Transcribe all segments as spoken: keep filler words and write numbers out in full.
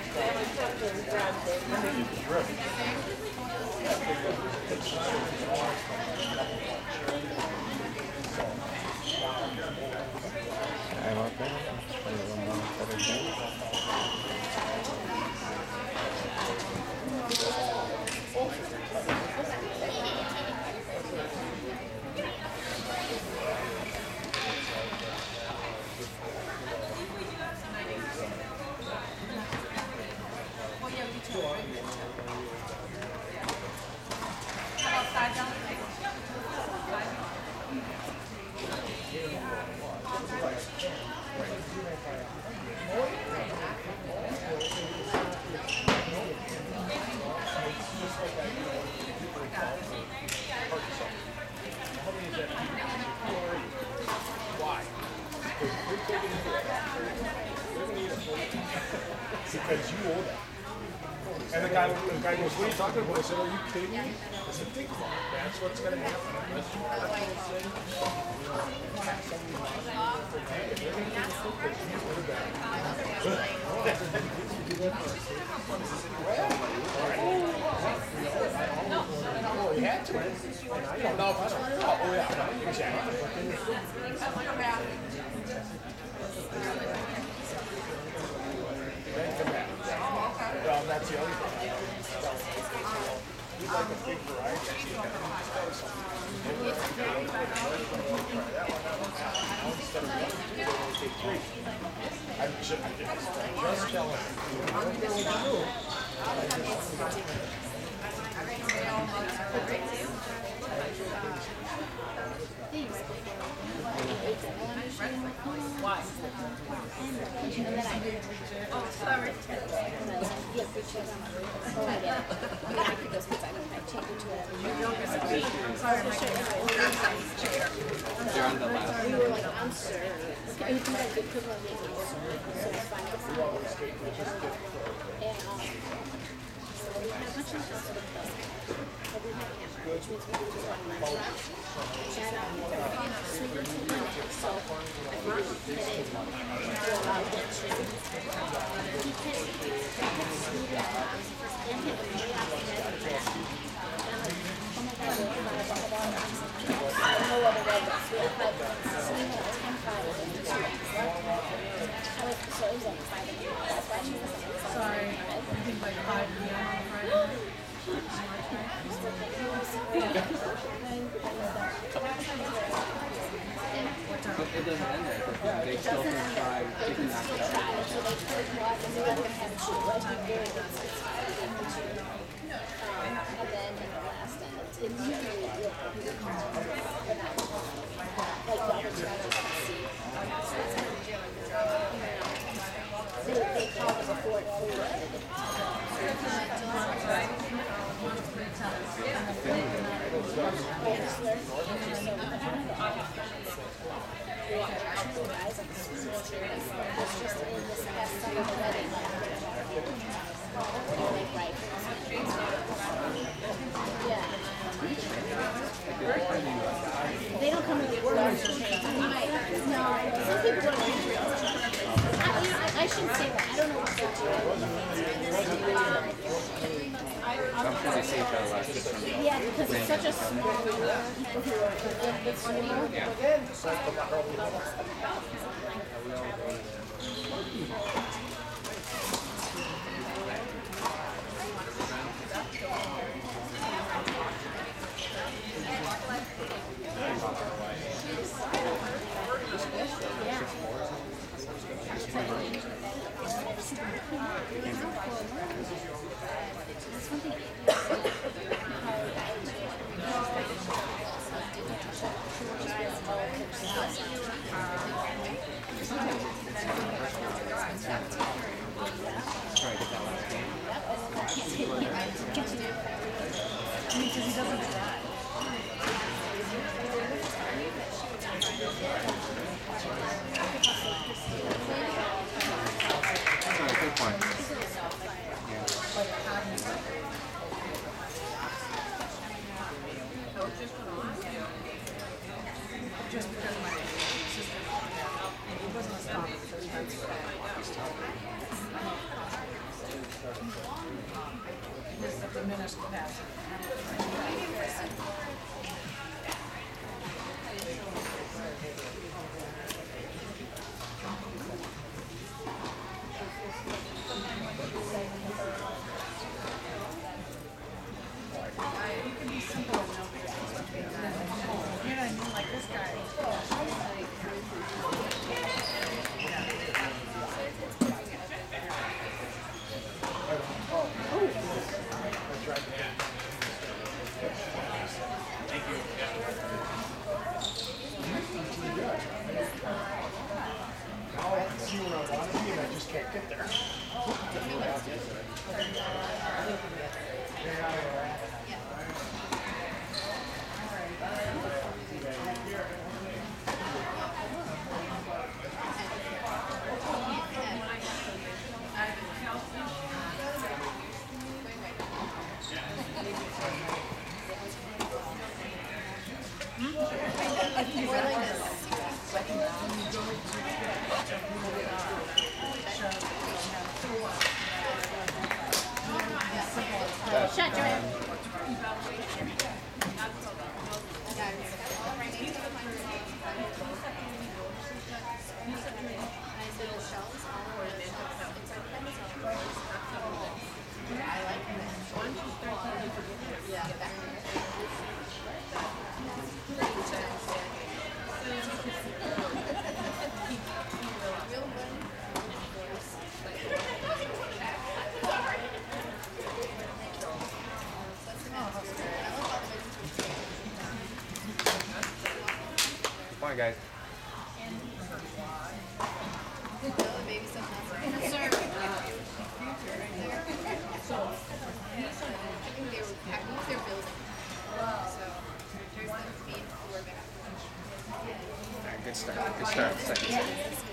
I'm up there. Because you owe that. And the guy, the guy goes, what are you talking about? I said, are you kidding me? I said, think about it. That's what's going to happen. Unless you have thing, you know, have somebody if everything is so good, you put it back. Oh, you had to. And I don't know if I don't. Oh, yeah. Exactly. Then come back. Well, that's the other thing. We like a big variety. Instead of one, they only take three. I'm just, I'm just telling you. Why? Oh, sorry. I'm sorry, my chair. You're on the left. We were like, I'm sure. It was like the equivalent of so it's fine. And um, so we had a bunch of stuff to the place. But we had camera, which means we could just run my truck. And um, so we were two minutes. So I figured we hit it to allow them to. He hit it, he hit Sweetie and hit the way off the head of the back. And I'm like, oh my god, we're about to blah, blah, blah. No other red dots. We had five dots. So we had ten five and two dots. I was, so it was like five and eight. That's why she was like, sorry. I think like five p m on Friday. It doesn't end there, but they still can try to knock it out. So they could walk and they're going to have two. Like, very good. And then in the last end, it's usually like Robert Travis see. They, they call it before it flew. It's just in this past summer wedding. Yeah. They don't come in the world. No, some people don't do it. I, you know, I, I shouldn't say that. I don't know what they're doing. I'm sure they saved our last six hundred. Yeah, because it's such a small world. It's small. Just because my sister found out, it wasn't a stop, so that's why. just capacity. You can be simple and nobody else wants to be done. You know what I mean? Like this guy. Now I can see where I want to be and I just can't get there. Shut Joanne. Come on, guys. Alright, good start. Good start. Second.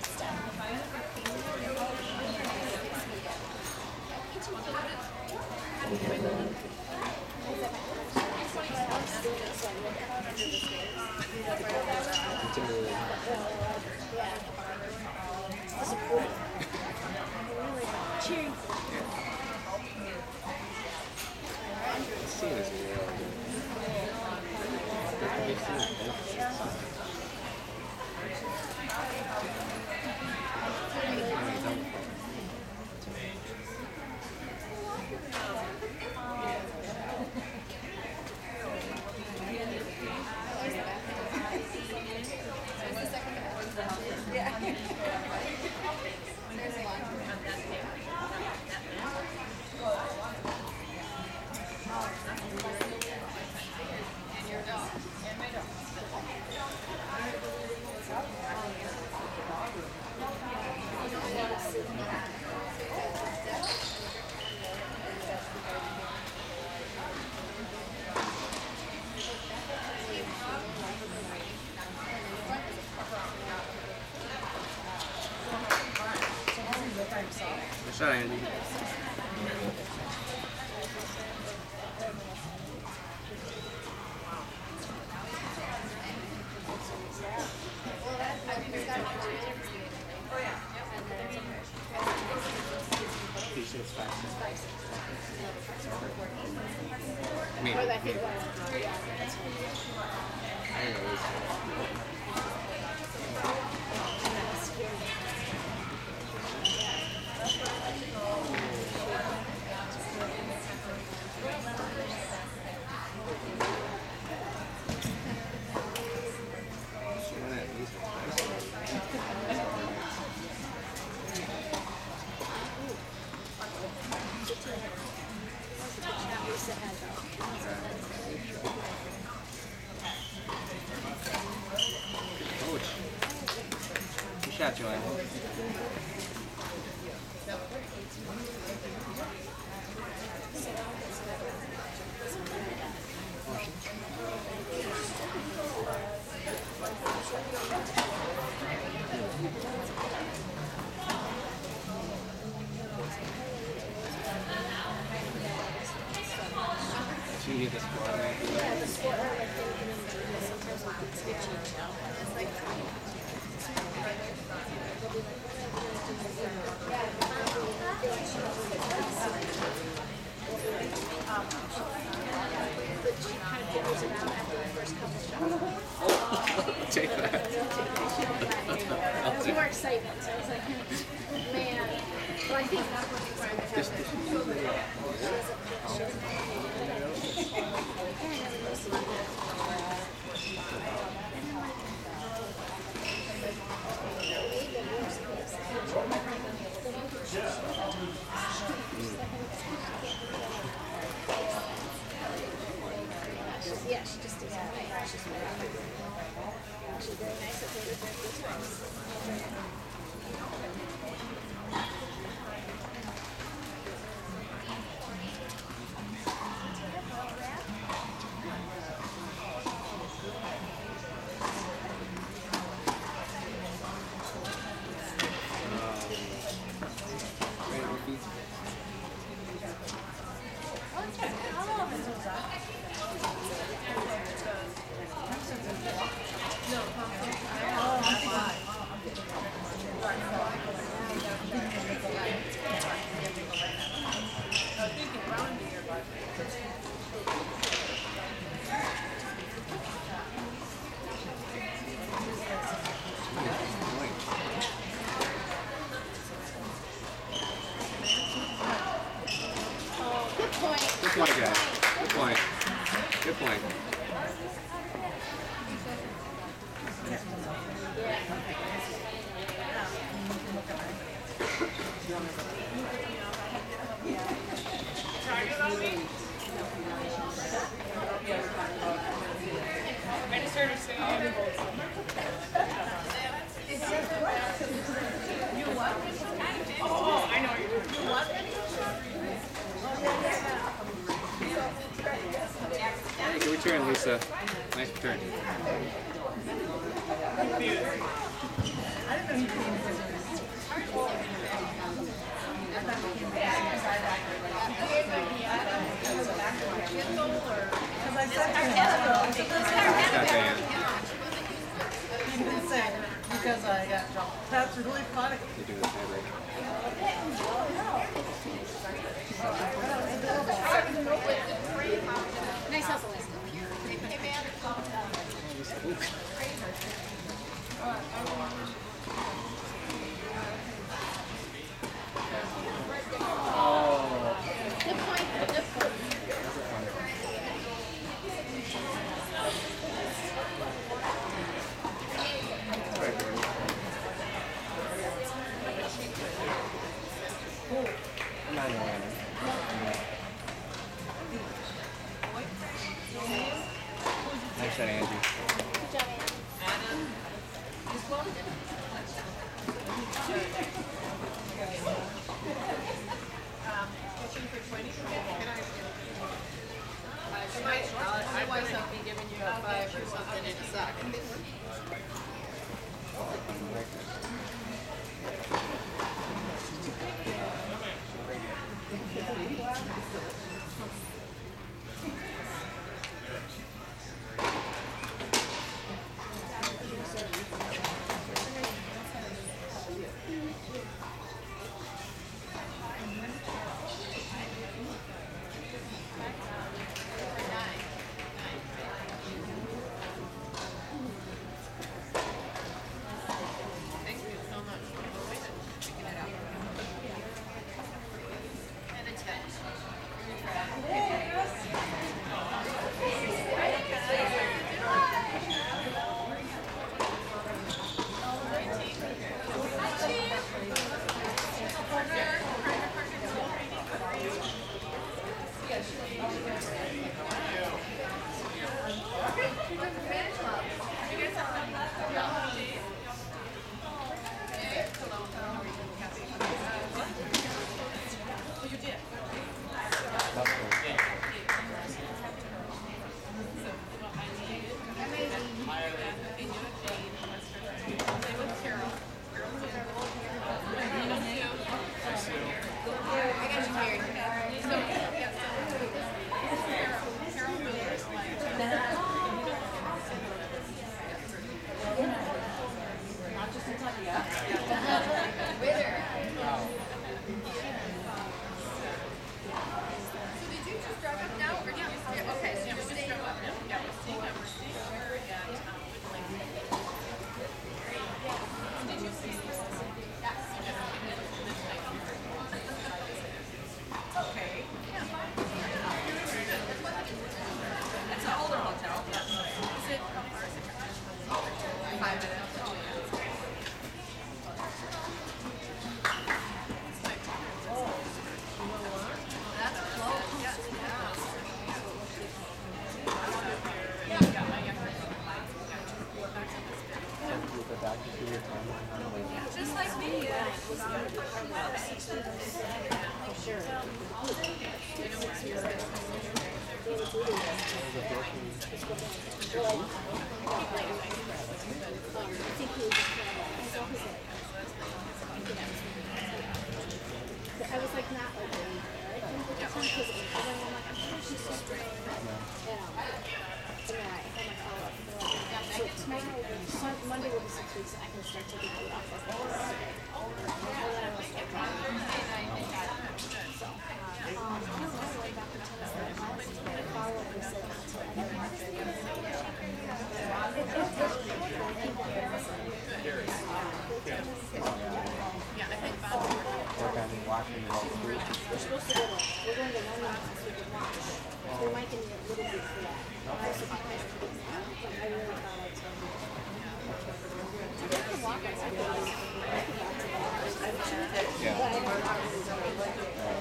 Cheers. Seeing this is real Good shot, Andy. I mean, I don't know. Coach. Good shot, Joanne. You need the score, right? Yeah, the score, like, sometimes it's itchy. It's like, yeah, I think This, this, yeah, she just doesn't like her. She's very, she's very nice at theater, very good times. Good point, guys. Good point. Good point. I just heard her say, you what? Oh, I know what you're doing. You what? Hey, good return, Lisa. Nice return. I didn't know he came to because I said to him, he didn't say because I got jumped. That's really funny. You do this every. Nice hustle, Lisa. Good point. Good point. I'm not gonna win. Nice shot, Angie. Good job, Anne. Otherwise, I'll be giving you a five or something in a second. I was like not like really good because I'm like I'm sure she's so straight. And um, and then I, I'm like oh so tomorrow Sun, Monday will be six weeks and I can start taking food off of this. And then I will start driving. So um, I don't know what about the tennis that last the follow up said not to Watching it all through. We're supposed to go to, we're going to London last week and watch. There might be a little bit for that. I was surprised to get that, but I really thought I'd tell you. I think the walk-ups are really, I could walk to the walk-ups. Yeah. But I don't know how to do it.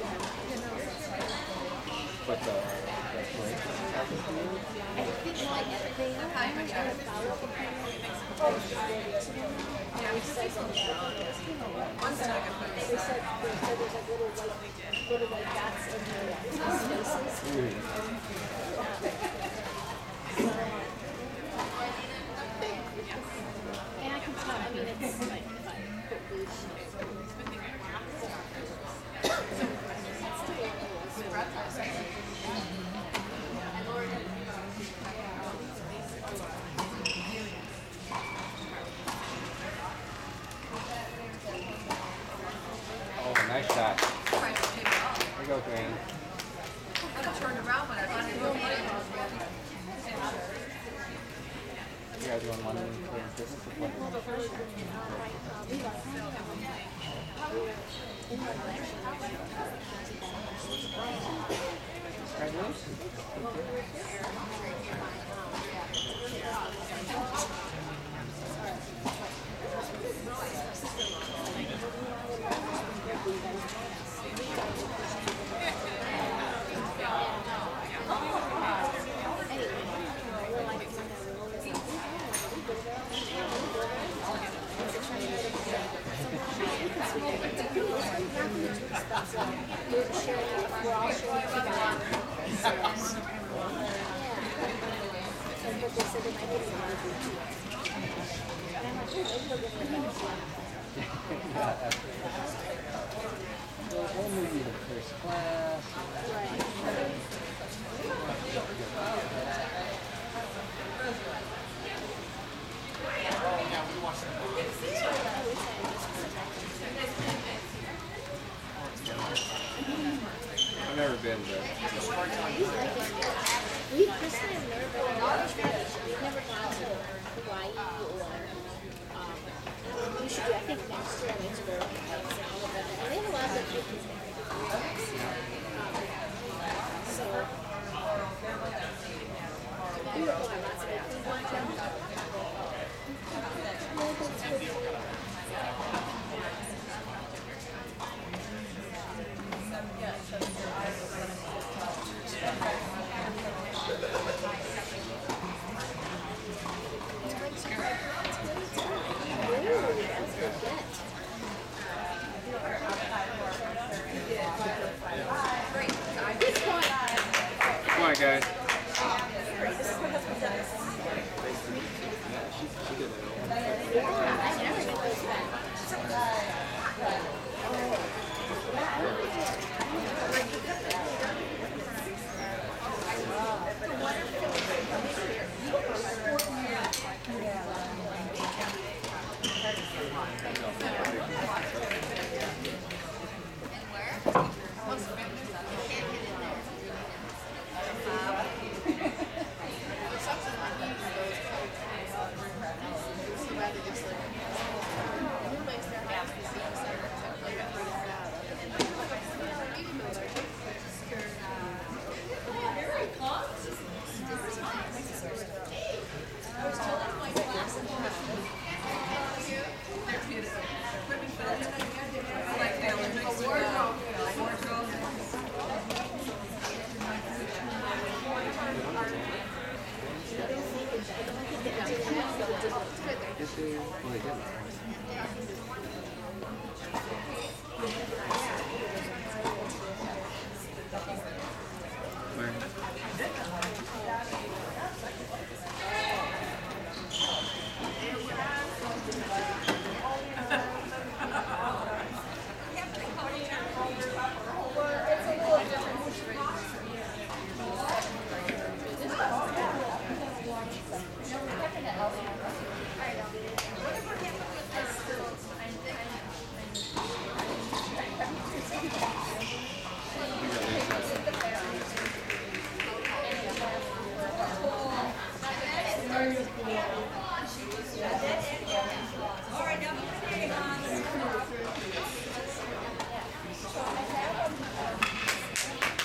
But the, the break is happening to you? I think like they are kind of follow-up appointment. They said something about it. One second. They said, they said there's like little white, little white dots in their spaces. And I can tell, I mean, it's like, if I put bleach, Oh, nice shot. There you go, Grant. You guys doing London for business appointment? Congratulations. We'll move you to first class. I've never been there. We personally have never been on a vacation. We've never gone to Hawaii or um, we should do, I think next year I need to go to Madison and all of that. And they have a lot of good people there. Um, so we were going lots of it. We went down.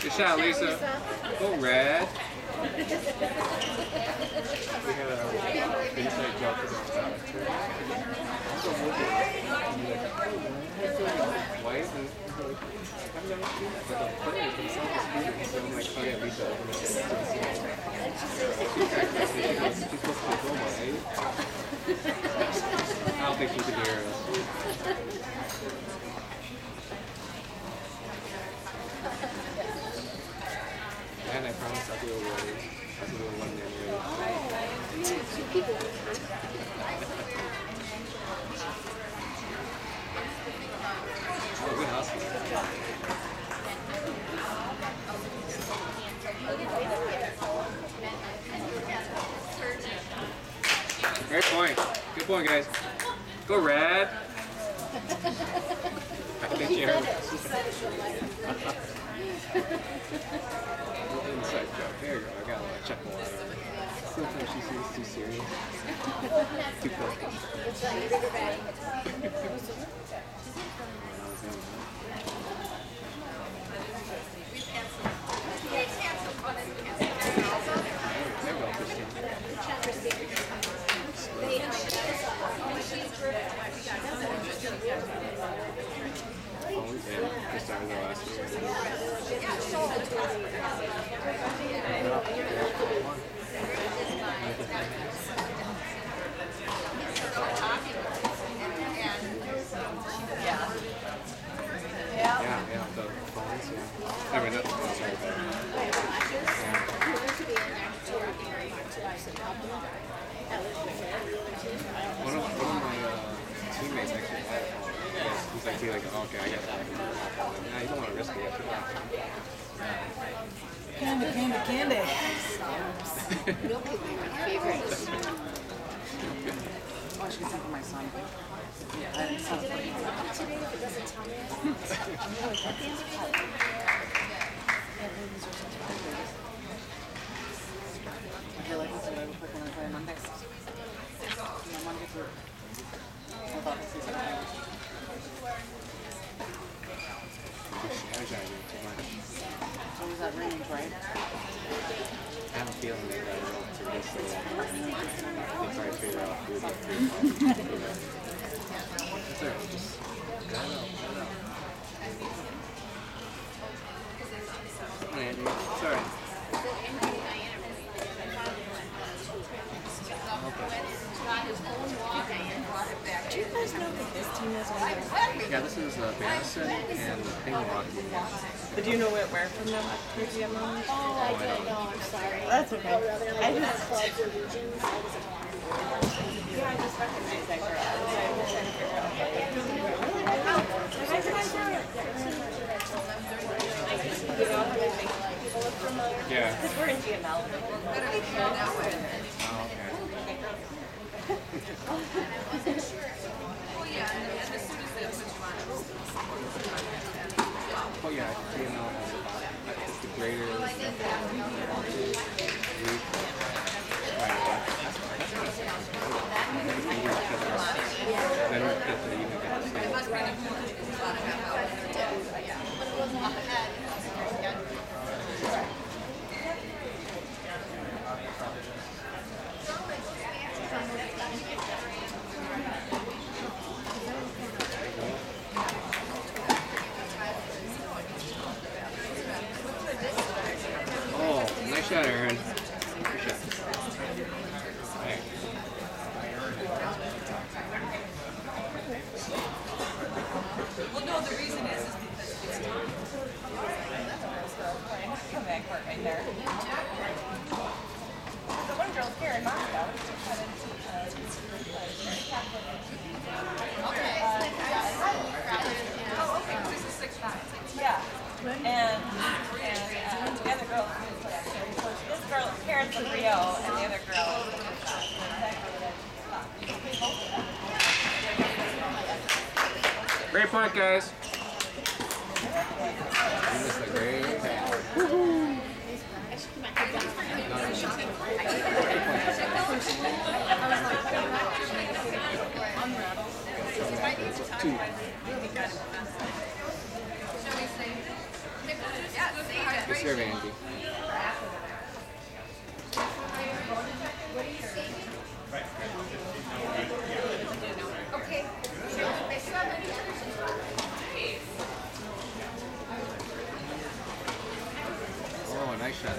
Good shot, Lisa. Go red. We had a inside job for the top. White and I've never seen that, but the player can sell the students, so I'm like, oh yeah, Lisa, open it to the scene. She's supposed to be Goma, right? I don't think she could hear us. And I promise I'll do a word. I'll do a one anyway. Oh, good hustle. Great point. Good point, guys. Go red. I think you heard it. Inside joke. There you go. I got a little chuckle out of her. Sometimes she seems too serious. Too close. One of, one of my uh, teammates actually had it. Yes, he's like, he's like, oh, okay, I got that. Nah, you don't want to risk it after that. Candy, candy, candy. Milk is my favorite. Oh, I should get some for my son. Yeah, that Did sounds I like use it today if it doesn't tell me? At the end of the day? I feel like this is what I would put when I play Monday. Yeah, Monday through. I thought this was okay. So was that range, right? I have a feeling they got it to this little. They try to figure out who the three are. That's alright, just get it out, get it out. Come on, Andrew. It's alright. Do you guys know that this team is on Yeah, this is uh, Madison and Milwaukee. But do you know where, where from them? P G M? Oh, I don't know. I'm sorry. That's okay. Oh, rather than I like just- clubs or regions, I wasn't talking. Yeah, I just recognized that girl. I was trying to figure out what it was. I recognize her. You know how they make people look familiar? Yeah. Because we're in G M L. Oh, okay. Oh yeah, you know, it's the greater group. Then we get to even get the same. Oh, nice shot, Aaron. Good shot. Hey. Well, no, the reason is, is because it's time. Come back, work right there. The one girl's here in Moscow. Oh, okay, this is six nine. Yeah. And, and uh, the other girl, this girl, Karen's from Rio, and the other girl Great point, guys. You missed a great pass. Woohoo! Two. Yeah, Good serve, Andy. Oh, nice shot.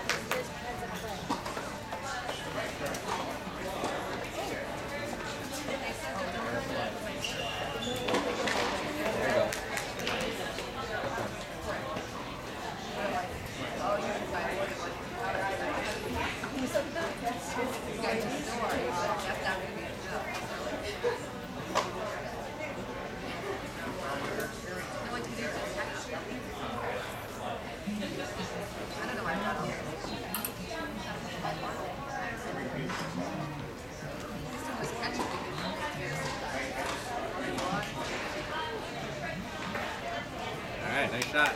Alright, nice shot.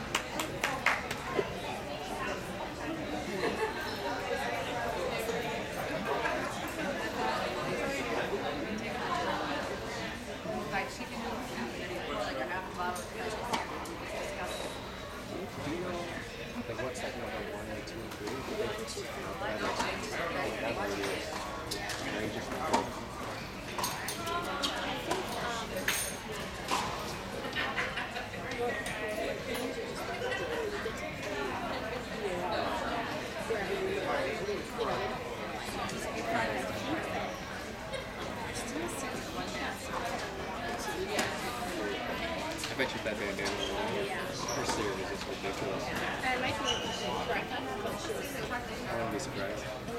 Like what's that number one, two, three? That really is outrageous. I bet you that bandana her series is just ridiculous. I might be correct on that, but she was I wouldn't be surprised.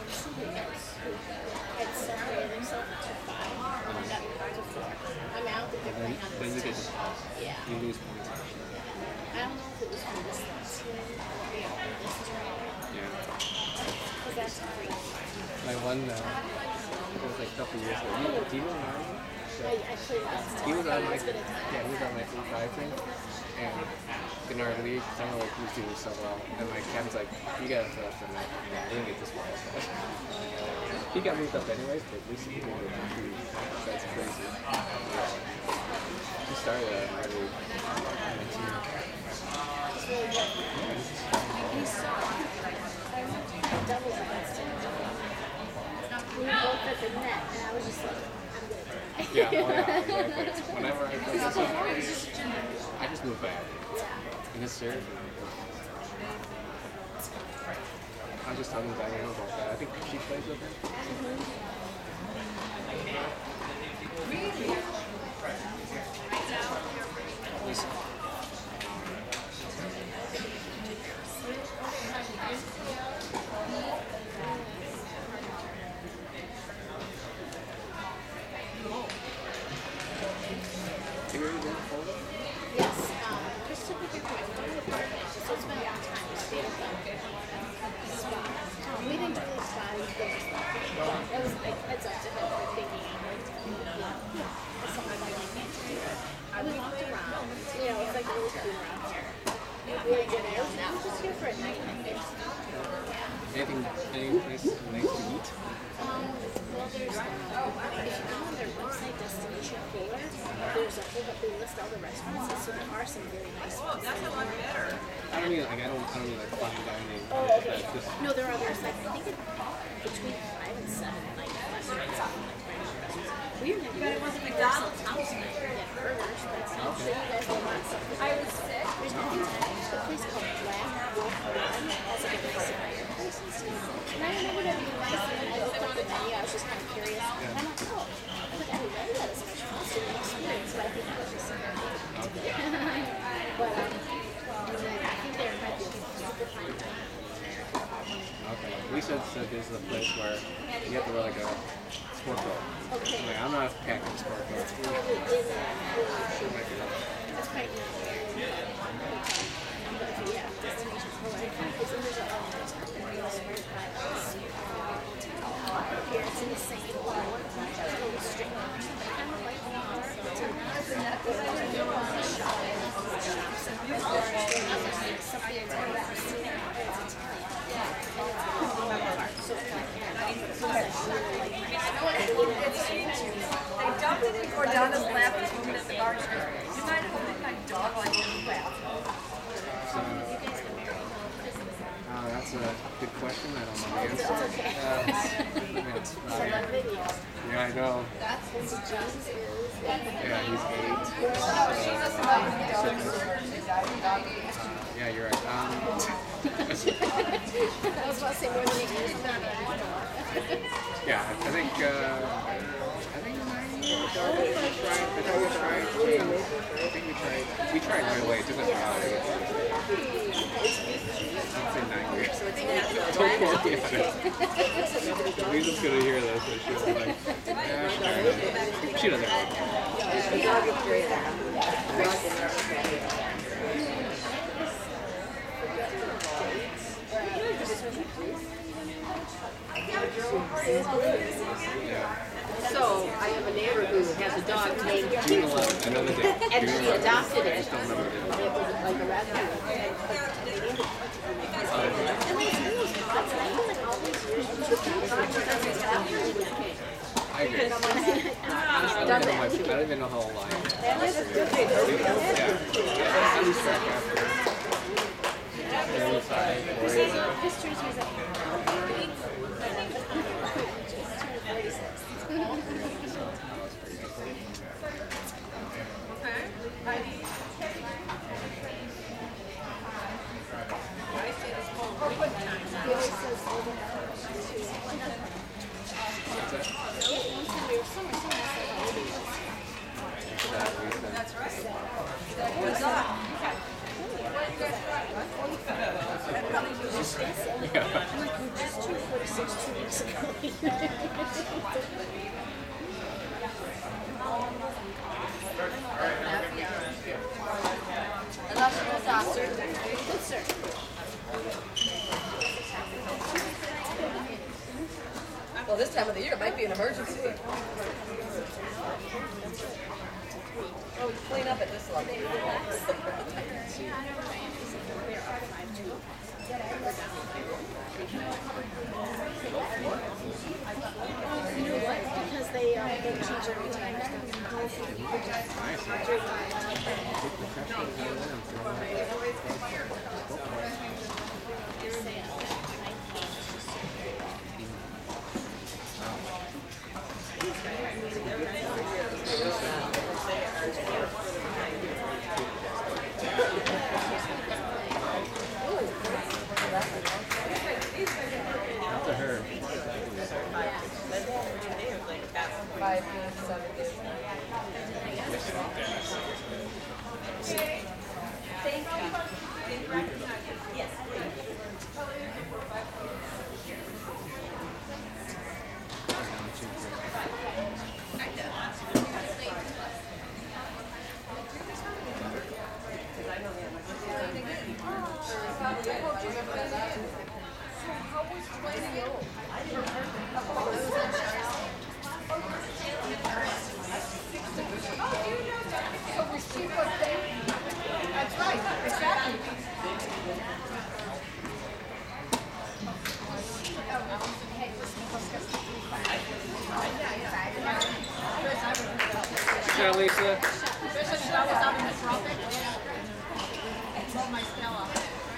had separated themselves to five and got to four. I'm out the Then, right now. then you get Yeah. you lose points. I don't know if it was from this last year or this term. Yeah. Because that's great. My one, uh, it was like a couple years ago. You, do you know Mario? I, I played last He was on my, It's been a time. yeah, he was on my three five thing, and in our league, I don't know, like, he was doing so well, and my captain's like, you gotta throw up for that. Yeah, I didn't get this far. So. He got moved up anyways, but at least he didn't get moved. That's crazy. Yeah. He started at our league. nineteen. It's really good. He saw I went to doubles against him. We were both at the net, and I was just like, I'm good. Yeah, oh yeah, exactly. Whenever I play this one, I just move back. And his serve. I was just talking to Diana about that. I think she plays with him. Yes, um, Chris took a picture of my apartment, so it's been a long time. We stayed at the spot. We didn't do the spot, we did the spot. It was like, it's up to him for thinking I'm like, yeah, that's something I like to do. We walked around, you know, it's like really cool around here. We had a good air, and I was just here for a night. Anything, any place nice to eat? Um, well, there's, um, if you go on their website, Destination four, there's a whole, but they list all the restaurants, so there are some really nice ones. I don't mean like I don't, I don't mean like fine dining. Oh, okay. But just No, there are others, like, I think it, between five and seven, like, restaurants, like, restaurants. We even have a McDonald's house. Yeah, burgers, that's I'm sure you guys will want something. I was sick. There's nothing to it. There's a place called Black Wolf Run. That's like a nice fireplace and stuff. And I remember that being nice, and then I looked up the menu, I was just kind of curious. And I'm like, oh, I was like, I didn't know that as much fun, so an experience, but I think that was just something. But, um, I think there might be a super fine dining. okay. Lisa said there's a place where you have to wear like a sport coat. Okay. Like, I'm not a captain sport coat. That's probably in that really cheap. Might be right. That's probably not there. But yeah, Destination four. I kind of, it's in there's a real smart by us. Here, it's in the same one. It's a little string. I kind of like that. But I don't know on the shop. Shops and bars. Something that's kind of that scenic. It's Italian. And it's so kind of so it's really like They dumped it in Gordana's lap and moved it at the bar. She goes, you mind holding my dog like in the lap? you guys get married. That's a good question. I don't know the answer. It's okay. Uh, it's, uh, I love videos. yeah, I know. That's what James is. Yeah, he's eight. Yeah, you're right. Um, I was about to say more than eight years. yeah, I think. Uh, I think nine years. I think we tried. I think we tried. I think we tried. We tried right away. It took us a while to get to it. I'd say nine years. Don't quote me on it. Lisa's gonna hear this, and she'll be like, yeah, sure. She doesn't know. The dog is great. Yeah. So I have a neighbor who has a dog named June eleventh, another day. and June she eleventh. adopted I it. just don't remember the It day. was like a rescue. I agree. I don't, know my, I don't even know how old I am. Yeah. I lose track after thirty-five, forty. History's music. That's right. Illustrious officer. Good sir. Well, this time of the year it might be an emergency. Oh, we clean up at this level. You know what? Because they um, they change every time. After her. Five years, seven years. That's right. Exactly. Yeah, Lisa. Especially when I was out in the tropics. I told my Stella.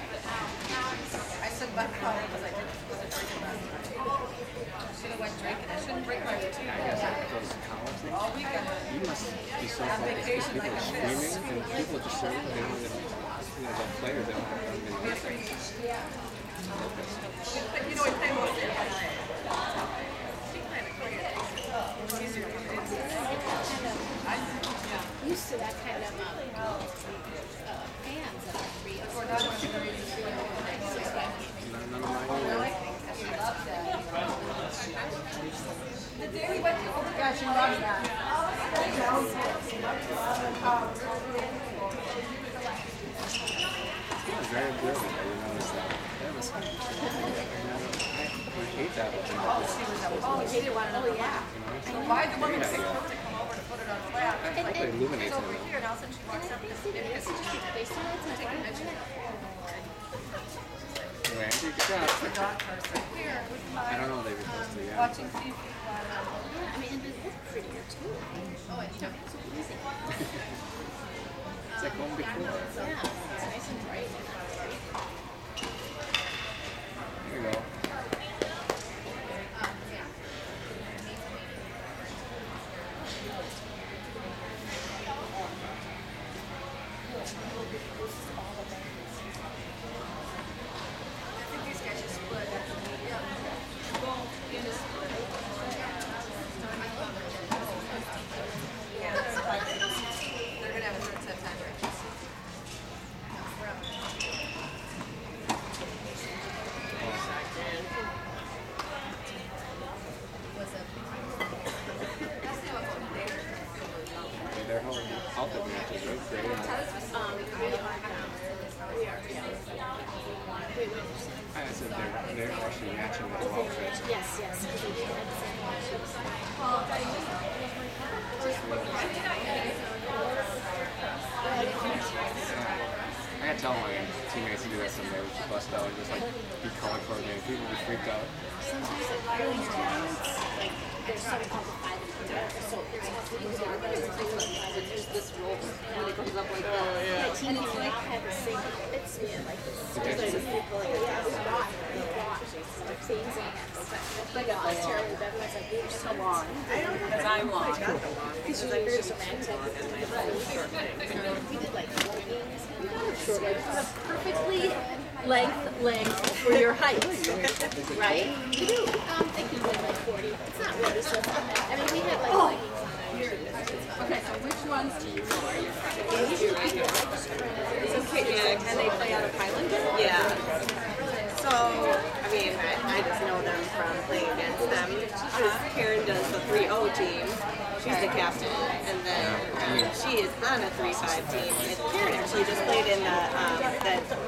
I said back home because I didn't wasn't drinking last night. Should have went drinking. I shouldn't drink my routine. I guess after those college things. All weekend. You must be so focused because people are screaming and people are just serving. They don't even, you know, the players don't have any listening. But you know, we play most of it. Used to that kind of um, uh, fans that are free. None none of mine. Yeah, she loves that. Yeah, very observant. I didn't notice that. That was. I hate that with people. Oh, we hated one another. Yeah. I know. Why the woman Great picked idea. up to come over to put it on flat? I like the illuminates Over it. here, now since she walks up, They see this. They see what's in front of them. Randy, good job. the dog person. Here, with I my don't know. They were supposed to. Yeah. watching T V. Yeah, I mean, and it looks prettier too. Oh, you know, it's so easy. It's like home decor. Yeah, it's nice and bright. I said they're, they're actually matching the twelve fit. Yes, yes. I gotta tell my teammates to do that someday. We should bust out and just like be color coordinated. People would be freaked out. Sometimes like early tournaments, like there's something called the five and four, so it's There's this rule when it comes up like that. my teammates like have the same fits me like this. There's just people like yeah, we watch, we watch the exams. Like I was terrible, but everyone's like, we're so long. I don't know. Because I'm long. Because you're very romantic. We did like four games. Perfectly length, length for your height, right? You do. Um, I think you did like forty. It's not really so bad. I mean, we had like oh. Okay, so which ones do you know are your friends? So, yeah, can they play out of Highlander? Yeah. So, I mean, I, I just know them from playing against them. Uh, Karen does the three oh team. She's the captain. And then um, she is on a three five team. And Karen actually just played in the, um, the